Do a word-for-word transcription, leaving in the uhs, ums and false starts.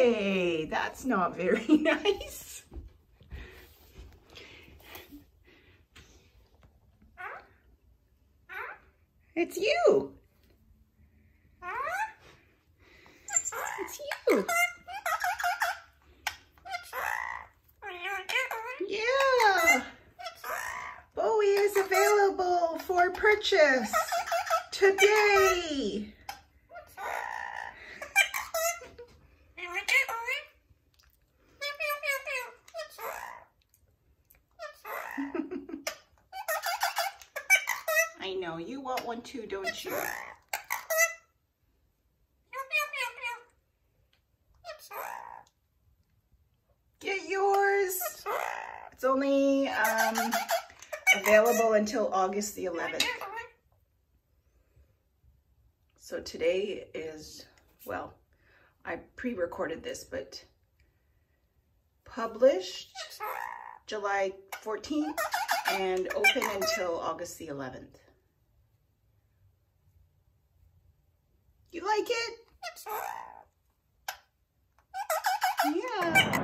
Hey, that's not very nice. It's you. It's you. Yeah. Bowie is available for purchase today. I know, you want one too, don't you? Get yours. It's only um, available until August the eleventh. So today is, well, I pre-recorded this, but published July fourteenth and open until August the eleventh. You like it? Yeah.